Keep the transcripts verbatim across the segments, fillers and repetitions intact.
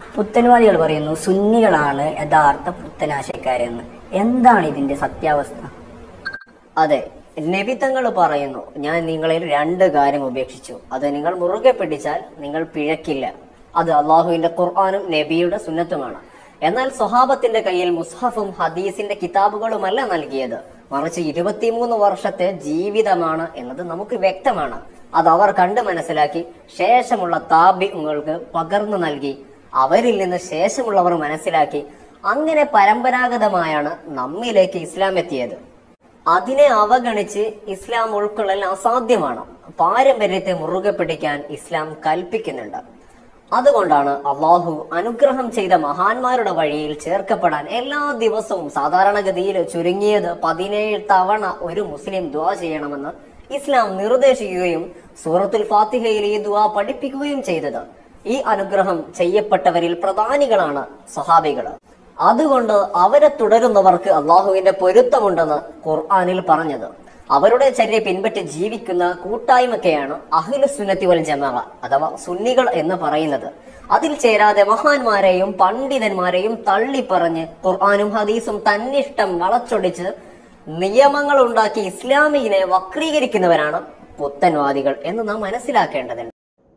പുത്തൻവാദികൾ പറയുന്നു സുന്നികളാണ് യഥാർത്ഥ പുത്തനാശയക്കാരെന്ന്. എന്താണ് ഇതിന്റെ സത്യാവസ്ഥ? അതെ, നബിതങ്ങൾ പറയുന്നു, ഞാൻ നിങ്ങളിൽ രണ്ട് കാര്യം ഉപേക്ഷിച്ചു, അത് നിങ്ങൾ മുറുകെ പിടിച്ചാൽ നിങ്ങൾ പിഴക്കില്ല. അത് അള്ളാഹുവിന്റെ ഖുർആനും നബിയുടെ സുന്നത്തുമാണ്. എന്നാൽ സ്വഹാബത്തിന്റെ കയ്യിൽ മുസ്ഹഫും ഹദീസിന്റെ കിതാബുകളുമല്ല നൽകിയത്, മറിച്ച് ഇരുപത്തിമൂന്ന് വർഷത്തെ ജീവിതമാണ് എന്നത് നമുക്ക് വ്യക്തമാണ്. അത് അവർ കണ്ട് മനസ്സിലാക്കി ശേഷമുള്ള താബിഉകൾക്ക് പകർന്നു നൽകി. അവരിൽ നിന്ന് ശേഷമുള്ളവർ മനസ്സിലാക്കി. അങ്ങനെ പരമ്പരാഗതമായാണ് നമ്മിലേക്ക് ഇസ്ലാം എത്തിയത്. അതിനെ അവഗണിച്ച് ഇസ്ലാം ഉൾക്കൊള്ളൽ അസാധ്യമാണ്. പാരമ്പര്യത്തെ മുറുകെ പിടിക്കാൻ ഇസ്ലാം കൽപ്പിക്കുന്നുണ്ട്. അതുകൊണ്ടാണ് അള്ളാഹു അനുഗ്രഹം ചെയ്ത മഹാന്മാരുടെ വഴിയിൽ ചേർക്കപ്പെടാൻ എല്ലാ ദിവസവും സാധാരണഗതിയിൽ ചുരുങ്ങിയത് പതിനേഴ് തവണ ഒരു മുസ്ലിം ദുആ ചെയ്യണമെന്ന് ഇസ്ലാം നിർദ്ദേശിക്കുകയും സൂറത്തുൽ ഫാത്തിഹയിൽ ഈ ദുആ പഠിപ്പിക്കുകയും ചെയ്തത്. ഈ അനുഗ്രഹം ചെയ്യപ്പെട്ടവരിൽ പ്രധാനികളാണ് സ്വഹാബികൾ. അതുകൊണ്ട് അവരെ തുടരുന്നവർക്ക് അള്ളാഹുവിന്റെ പൊരുത്തമുണ്ടെന്ന് ഖുർആനിൽ പറഞ്ഞത്. അവരുടെ ചര്യ പിൻപറ്റി ജീവിക്കുന്ന കൂട്ടായ്മക്കെയാണ് അഹ്ലു സുന്നത്തി വൽ ജമാഅ അഥവാ സുന്നികൾ എന്ന് പറയുന്നത്. അതിൽ ചേരാതെ മഹാന്മാരെയും പണ്ഡിതന്മാരെയും തള്ളിപ്പറഞ്ഞ് ഖുർആനും ഹദീസും തന്നിഷ്ടം വളച്ചൊടിച്ച് നിയമങ്ങൾ ഉണ്ടാക്കി ഇസ്ലാമിനെ വക്രീകരിക്കുന്നവരാണ് പുത്തൻവാദികൾ എന്ന് നാം മനസ്സിലാക്കേണ്ടതുണ്ട്.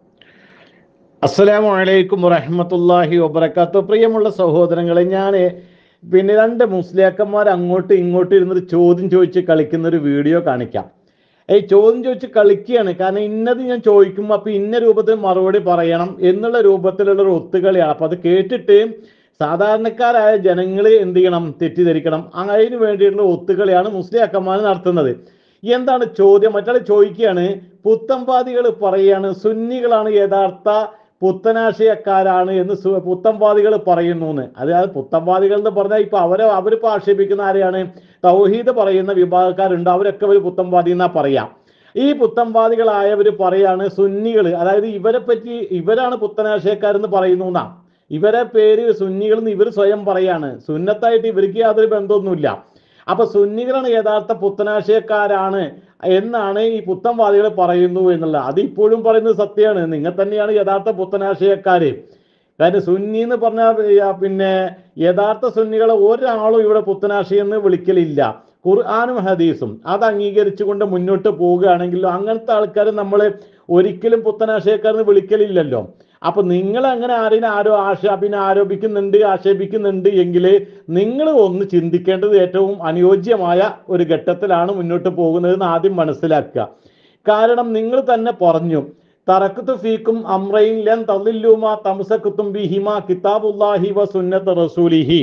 അസ്സലാമു അലൈക്കും വറഹ്മത്തുള്ളാഹി വബറകാതുഹു. പ്രിയമുള്ള സഹോദരങ്ങളെ, ഞാൻ പിന്നെ രണ്ട് മുസ്ലിയാക്കന്മാർ അങ്ങോട്ടും ഇങ്ങോട്ടും ഇരുന്നൊരു ചോദ്യം ചോദിച്ച് കളിക്കുന്ന ഒരു വീഡിയോ കാണിക്കാം. ഈ ചോദ്യം ചോദിച്ച് കളിക്കുകയാണ്. കാരണം ഇന്നത് ഞാൻ ചോദിക്കുമ്പോൾ അപ്പൊ ഇന്ന രൂപത്തിൽ മറുപടി പറയണം എന്നുള്ള രൂപത്തിലുള്ള ഒരു ഒത്തുകളിയാണ്. അപ്പൊ അത് കേട്ടിട്ട് സാധാരണക്കാരായ ജനങ്ങൾ എന്ത് ചെയ്യണം? തെറ്റിദ്ധരിക്കണം. അതിന് വേണ്ടിയിട്ടുള്ള ഒത്തുകളിയാണ് മുസ്ലിയാക്കന്മാർ നടത്തുന്നത്. എന്താണ് ചോദ്യം? മറ്റാൾ ചോദിക്കുകയാണ്, പുത്തൻവാദികൾ പറയാണ് സുന്നികളാണ് യഥാർത്ഥ പുത്തനാശയക്കാരാണ് എന്ന് പുത്തൻവാദികൾ പറയുന്നു എന്ന്. അതായത് പുത്തൻവാദികൾ എന്ന് പറഞ്ഞാൽ ഇപ്പൊ അവരെ അവരിപ്പോ ആക്ഷേപിക്കുന്ന ആരെയാണ്? തൗഹീദ് പറയുന്ന വിഭാഗക്കാരുണ്ട്, അവരൊക്കെ ഒരു പുത്തൻവാദി എന്നാ പറയാം. ഈ പുത്തൻവാദികളായവർ പറയാണ് സുന്നികൾ, അതായത് ഇവരെ പറ്റി ഇവരാണ് പുത്തനാശയക്കാരെന്ന് പറയുന്നു എന്നാ. ഇവരെ പേര് സുന്നികൾ എന്ന് ഇവർ സ്വയം പറയാണ്. സുന്നത്തായിട്ട് ഇവർക്ക് യാതൊരു ബന്ധമൊന്നുമില്ല. അപ്പൊ സുന്നികളാണ് യഥാർത്ഥ പുത്തനാശയക്കാരാണ് എന്നാണ് ഈ പുത്തൻവാദികൾ പറയുന്നു എന്നുള്ളത്. അത് ഇപ്പോഴും പറയുന്നത് സത്യമാണ്. നിങ്ങൾ തന്നെയാണ് യഥാർത്ഥ പുത്തനാശയക്കാര്. കാരണം സുന്നി എന്ന് പറഞ്ഞാൽ പിന്നെ യഥാർത്ഥ സുന്നികളെ ഒരാളും ഇവിടെ പുത്തനാശയം എന്ന് വിളിക്കലില്ല. ഖുർആനും ഹദീസും അത് അംഗീകരിച്ചുകൊണ്ട് മുന്നോട്ട് പോവുകയാണെങ്കിലും അങ്ങനത്തെ ആൾക്കാർ നമ്മൾ ഒരിക്കലും പുത്തനാശയക്കാരെന്ന് വിളിക്കലില്ലല്ലോ. അപ്പൊ നിങ്ങൾ അങ്ങനെ ആരെയും ആരോ ആക്ഷേപിനെ ആരോപിക്കുന്നുണ്ട് ആക്ഷേപിക്കുന്നുണ്ട് എങ്കിൽ നിങ്ങൾ ഒന്ന് ചിന്തിക്കേണ്ടത് ഏറ്റവും അനുയോജ്യമായ ഒരു ഘട്ടത്തിലാണ് മുന്നോട്ട് പോകുന്നതെന്ന് ആദ്യം മനസ്സിലാക്കുക. കാരണം നിങ്ങൾ തന്നെ പറഞ്ഞു, തറക്കത്തു ഫീക്കും അംറൈൻ ലൻ തളില്ലുമാ തംസകതും ബിഹിമാ കിതാബുല്ലാഹി വ സുന്നത്ത് റസൂലിഹി.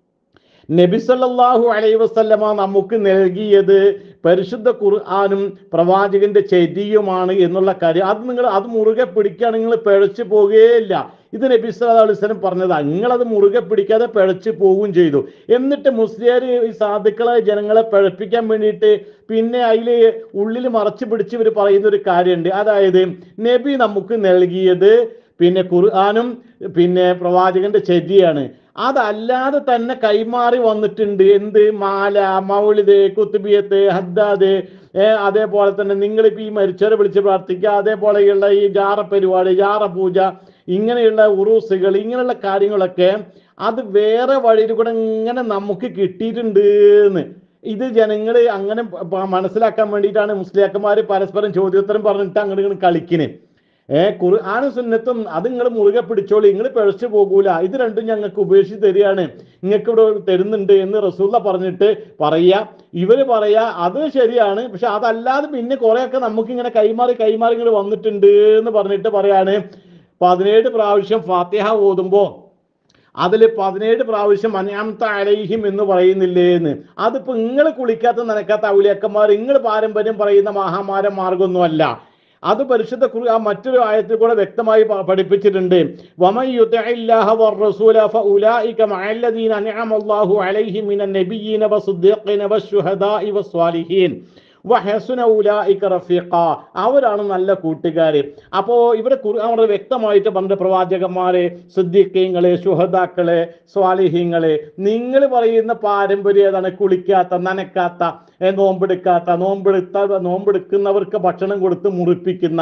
നബി സല്ലല്ലാഹു അലൈഹി വസല്ലമ നമുക്ക് നൽകിയത് പരിശുദ്ധ ഖുർആനും പ്രവാചകന്റെ ചര്യയുമാണ് എന്നുള്ള കാര്യം അത് നിങ്ങൾ അത് മുറുകെ പിടിക്കുകയാണെങ്കിൽ നിങ്ങൾ പിഴച്ചു പോകുകയില്ല. ഇത് നബി സല്ലല്ലാഹു അലൈഹി വസല്ലം പറഞ്ഞതാ. നിങ്ങളത് മുറുകെ പിടിക്കാതെ പിഴച്ചു പോവുകയും ചെയ്തു. എന്നിട്ട് മുസ്ലിയാർ ഈ സാധുക്കളായ ജനങ്ങളെ പിഴപ്പിക്കാൻ വേണ്ടിയിട്ട് പിന്നെ അതിൽ ഉള്ളിൽ മറച്ചു പിടിച്ച് ഇവർ പറയുന്ന ഒരു കാര്യമുണ്ട്. അതായത് നബി നമുക്ക് നൽകിയത് പിന്നെ ഖുർആനും പിന്നെ പ്രവാചകന്റെ ചര്യയാണ്. അതല്ലാതെ തന്നെ കൈമാറി വന്നിട്ടുണ്ട്. എന്ത്? മാല, മൗലിദ്, കുത്തുബിയത്ത്, ഹദ്ദാദ്, അതേപോലെ തന്നെ നിങ്ങളിപ്പോൾ ഈ മരിച്ചവരെ വിളിച്ച് പ്രാർത്ഥിക്കുക, അതേപോലെയുള്ള ഈ ജാറ പരിപാടി, ജാറ പൂജ, ഇങ്ങനെയുള്ള ഉറൂസുകൾ, ഇങ്ങനെയുള്ള കാര്യങ്ങളൊക്കെ അത് വേറെ വഴിയിൽ കൂടെ ഇങ്ങനെ നമുക്ക് കിട്ടിയിട്ടുണ്ട് എന്ന് ഇത് ജനങ്ങൾ അങ്ങനെ മനസ്സിലാക്കാൻ വേണ്ടിയിട്ടാണ് മുസ്ലിയാക്കന്മാർ പരസ്പരം ചോദ്യോത്തരം പറഞ്ഞിട്ട് അങ്ങോട്ട് ഇങ്ങനെ കളിക്കുന്നത്. ഏഹ് ഖുർആനും സുന്നത്തും അത് നിങ്ങൾ മുറുകെ പിടിച്ചോളി, നിങ്ങൾ പിഴച്ചു പോകൂല, ഇത് രണ്ടും ഞങ്ങൾക്ക് ഉപേക്ഷിച്ച് തരികയാണ്, നിങ്ങൾക്ക് ഇവിടെ തരുന്നുണ്ട് എന്ന് റസൂല പറഞ്ഞിട്ട് പറയാ. ഇവര് പറയാ അത് ശരിയാണ്, പക്ഷെ അതല്ലാതെ പിന്നെ കുറെയൊക്കെ നമുക്ക് ഇങ്ങനെ കൈമാറി കൈമാറി ഇങ്ങനെ വന്നിട്ടുണ്ട് എന്ന് പറഞ്ഞിട്ട് പറയാണ്. പതിനേഴ് പ്രാവശ്യം ഫാത്തിഹ ഓതുമ്പോ അതിൽ പതിനേഴ് പ്രാവശ്യം അൻഅംത അലൈഹിം എന്ന് പറയുന്നില്ലേ എന്ന്. അതിപ്പോ നിങ്ങൾ കുളിക്കാത്ത നനക്കാത്ത ഔലിയാക്കന്മാർ നിങ്ങൾ പാരമ്പര്യം പറയുന്ന മഹാമാര മാർഗമൊന്നുമല്ല. അത് പരിശുദ്ധ ഖുർആൻ മറ്റൊരു ആയത്തിൽ കൂടെ വ്യക്തമായി പഠിപ്പിച്ചിട്ടുണ്ട്. വമൻ യുതിഇല്ലാഹ വറസൂല ഫഉലൈക മഅല്ലദീന അൻഅമല്ലാഹു അലൈഹിം മിനൻ നബിയ്യീന വസ്ദിഖീന വശുഹദാഇ വസ്വാലിഹീൻ വഹസുന ഉലൈക റഫീഖ. അവരാണ് നല്ല കൂട്ടുകാര്. അപ്പോൾ ഇവിടെ ഖുർആൻ വളരെ വ്യക്തമായിട്ട് പറഞ്ഞ പ്രവാചകന്മാരെ, സിദ്ദീഖീങ്ങളെ, ശുഹദാക്കളെ, സ്വാലിഹീങ്ങളെ, നിങ്ങൾ പറയുന്ന പാരമ്പര്യം ഏതാണ്? കുളിക്കാത്ത, നനക്കാത്ത, നോമ്പെടുക്കാത്ത, നോമ്പെടുത്ത നോമ്പെടുക്കുന്നവർക്ക് ഭക്ഷണം കൊടുത്ത് മുറിപ്പിക്കുന്ന,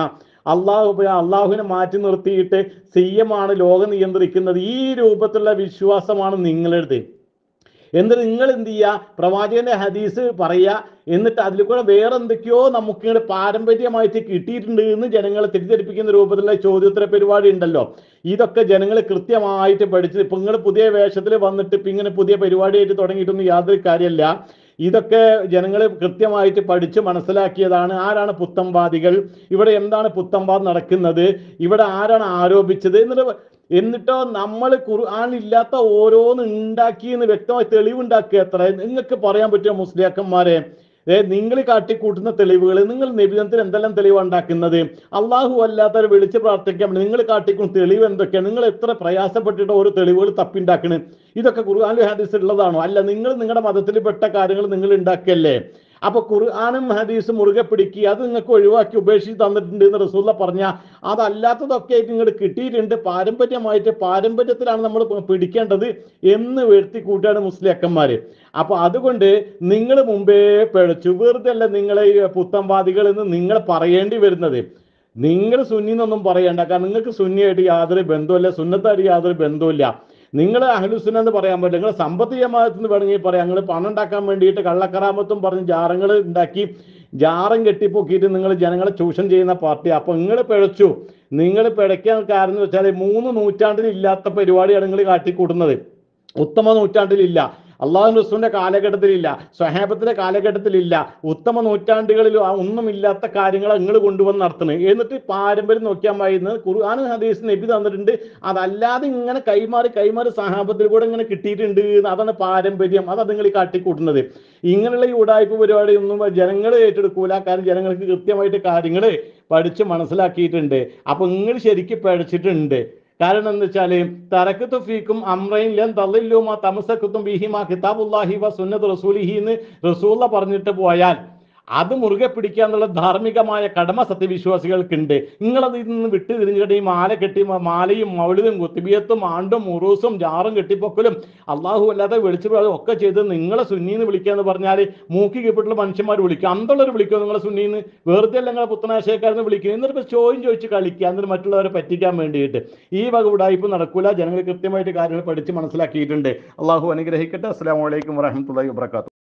അള്ളാഹു അള്ളാഹുവിനെ മാറ്റി നിർത്തിയിട്ട് സി എം ആണ് ലോകം നിയന്ത്രിക്കുന്നത്, ഈ രൂപത്തിലുള്ള വിശ്വാസമാണ് നിങ്ങളെടുത്ത്. എന്നിട്ട് നിങ്ങൾ എന്ത് ചെയ്യുക, പ്രവാചകന്റെ ഹദീസ് പറയുക, എന്നിട്ട് അതിൽ കൂടെ വേറെ എന്തൊക്കെയോ നമുക്ക് ഇങ്ങനെ പാരമ്പര്യമായിട്ട് കിട്ടിയിട്ടുണ്ട് എന്ന് ജനങ്ങളെ തെറ്റിദ്ധരിപ്പിക്കുന്ന രൂപത്തിലുള്ള ചോദ്യോത്തര പരിപാടി ഉണ്ടല്ലോ. ഇതൊക്കെ ജനങ്ങൾ കൃത്യമായിട്ട് പഠിച്ച്, ഇപ്പൊ നിങ്ങൾ പുതിയ വേഷത്തിൽ വന്നിട്ട് ഇപ്പൊ ഇങ്ങനെ പുതിയ പരിപാടിയായിട്ട് തുടങ്ങിയിട്ടൊന്നും യാതൊരു കാര്യമല്ല. ഇതൊക്കെ ജനങ്ങൾ കൃത്യമായിട്ട് പഠിച്ച് മനസ്സിലാക്കിയതാണ്. ആരാണ് പുത്തംവാദികൾ, ഇവിടെ എന്താണ് പുത്തംവാദം നടക്കുന്നത്, ഇവിടെ ആരാണ് ആരോപിച്ചത് എന്നിട്ട് എന്നിട്ടോ നമ്മൾ ഖുർആനിലില്ലാത്ത ഓരോന്ന് ഉണ്ടാക്കിയെന്ന് വ്യക്തമായി തെളിവുണ്ടാക്കുക. എത്ര നിങ്ങൾക്ക് പറയാൻ പറ്റുമോ മുസ്ലിയാക്കന്മാരെ? ഏ നിങ്ങൾ കാട്ടിക്കൂട്ടുന്ന തെളിവുകൾ, നിങ്ങൾ നബിദിനത്തിന് എന്തെല്ലാം തെളിവാണ് ഉണ്ടാക്കുന്നത്? അള്ളാഹു അല്ലാത്തവരെ വിളിച്ച് പ്രാർത്ഥിക്കാൻ നിങ്ങൾ കാട്ടിക്കൂട്ടുന്ന തെളിവ് എന്തൊക്കെയാണ്? നിങ്ങൾ എത്ര പ്രയാസപ്പെട്ടിട്ട് ഓരോ തെളിവുകൾ തപ്പിണ്ടാക്കണ്? ഇതൊക്കെ ഖുർആനിലും ഹദീസിൽ ഉള്ളതാണോ? അല്ല, നിങ്ങൾ നിങ്ങളുടെ മതത്തിൽ പെട്ട കാര്യങ്ങൾ നിങ്ങൾ ഉണ്ടാക്കിയല്ലേ. അപ്പൊ ഖുർആനും ഹദീസും മുറുകെ പിടിക്കുക, അത് നിങ്ങൾക്ക് ഒഴിവാക്കി ഉപേക്ഷിച്ച് തന്നിട്ടുണ്ട് എന്ന് റസൂല പറഞ്ഞ, അതല്ലാത്തതൊക്കെ ആയിട്ട് നിങ്ങൾക്ക് കിട്ടിയിട്ടുണ്ട്. പാരമ്പര്യമായിട്ട് പാരമ്പര്യത്തിലാണ് നമ്മൾ പിടിക്കേണ്ടത് എന്ന് വരുത്തി കൂട്ടുകയാണ് മുസ്ലിയാക്കന്മാര്. അപ്പൊ അതുകൊണ്ട് നിങ്ങൾ മുമ്പേ പിഴച്ചു. വെറുതെ അല്ല നിങ്ങളെ പുത്തംവാദികൾ എന്ന് നിങ്ങൾ പറയേണ്ടി വരുന്നത്. നിങ്ങൾ സുന്നിന്നൊന്നും പറയണ്ട, കാരണം നിങ്ങൾക്ക് സുന്നിയായിട്ട് യാതൊരു ബന്ധവുമില്ല, സുന്നത്തായിട്ട് യാതൊരു ബന്ധവുമില്ല. നിങ്ങൾ അഹ്ലുസുന്ന എന്ന് പറയാൻ പറ്റില്ല. നിങ്ങൾ സമ്പത്ത് ജമാഅത്ത് വേണമെങ്കിൽ പറയാം. നിങ്ങൾ പണം ഉണ്ടാക്കാൻ വേണ്ടിയിട്ട് കള്ളക്കറാമത്തും പറഞ്ഞ് ജാറങ്ങൾ ഉണ്ടാക്കി ജാറം കെട്ടിപ്പൊക്കിയിട്ട് നിങ്ങൾ ജനങ്ങളെ ചൂഷണം ചെയ്യുന്ന പാർട്ടി. അപ്പൊ നിങ്ങൾ പിഴച്ചു. നിങ്ങൾ പിഴയ്ക്കാൻ കാരണം എന്ന് വെച്ചാൽ മൂന്ന് നൂറ്റാണ്ടിൽ ഇല്ലാത്ത പരിപാടിയാണ് നിങ്ങൾ കാട്ടിക്കൂട്ടുന്നത്. ഉത്തമ നൂറ്റാണ്ടിലില്ല, അള്ളാഹു റസൂലിന്റെ കാലഘട്ടത്തിലില്ല, സ്വഹാബത്തിന്റെ കാലഘട്ടത്തിലില്ല, ഉത്തമ നൂറ്റാണ്ടുകളിൽ ഒന്നുമില്ലാത്ത കാര്യങ്ങൾ നിങ്ങൾ കൊണ്ടുവന്ന് നടത്തുന്നത്. എന്നിട്ട് പാരമ്പര്യം നോക്കിയാൽ മതി. ഖുർആൻ ഹദീസ് നബി തന്നിട്ടുണ്ട്, അതല്ലാതെ ഇങ്ങനെ കൈമാറി കൈമാറി സഹാബത്തിൽ കൂടെ ഇങ്ങനെ കിട്ടിയിട്ടുണ്ട്. അതാണ് പാരമ്പര്യം, അതാണ് നിങ്ങൾ കാട്ടിക്കൂട്ടുന്നത്. ഇങ്ങനെയുള്ള ഈ ഉടായ്പ പരിപാടി ഒന്നും ജനങ്ങൾ ഏറ്റെടുക്കൂല. കാരണം ജനങ്ങൾക്ക് കൃത്യമായിട്ട് കാര്യങ്ങൾ പഠിച്ച് മനസ്സിലാക്കിയിട്ടുണ്ട്. അപ്പൊ നിങ്ങൾ ശരിക്കും പഠിച്ചിട്ടുണ്ട്. കാരണം എന്താ വെച്ചാല് തറക്കത്തു ഫീക്കും അമ്രൈൻ ലൻ തളില്ലുമാ തമസക്കത്തും ബിഹിമാ കിതാബുല്ലാഹി വ സുന്നത്തു റസൂലിഹി എന്ന് റസൂല പറഞ്ഞിട്ട് പോയാൽ അത് മുറുകെ പിടിക്കുക എന്നുള്ള ധാർമ്മികമായ കടമ സത്യവിശ്വാസികൾക്കുണ്ട്. നിങ്ങളത് നിന്ന് വിട്ട് തിരിഞ്ഞിട്ട് ഈ മാല കെട്ടി മാലയും മൗലിതും കുത്തിബിയത്തും ആണ്ടും ഉറൂസും ജാറും കെട്ടിപ്പൊക്കലും അള്ളാഹു അല്ലാതെ വിളിച്ചു ഒക്കെ ചെയ്ത് നിങ്ങളെ സുന്നീന്ന് വിളിക്കുക എന്ന് പറഞ്ഞാൽ മൂക്കി കീപ്പിട്ടുള്ള മനുഷ്യന്മാർ വിളിക്കുക, അന്തള്ളവർ വിളിക്കുക നിങ്ങളെ സുന്നീന്ന്. വെറുതെ അല്ല നിങ്ങളെ പുത്തനാശയക്കാരെന്ന് വിളിക്കുക. എന്നിട്ട് ചോദ്യം ചോദിച്ച് കളിക്കുക, എന്നിട്ട് മറ്റുള്ളവരെ പറ്റിക്കാൻ വേണ്ടിയിട്ട്. ഈ വക ഉടായ്പ നടക്കൂല. ജനങ്ങൾ കൃത്യമായിട്ട് കാര്യങ്ങൾ പഠിച്ച് മനസ്സിലാക്കിയിട്ടുണ്ട്. അള്ളാഹു അനുഗ്രഹിക്കട്ടെ. അസ്സലാമു അലൈക്കും വറഹ്മത്തുള്ളാഹി വബറകാതുഹു.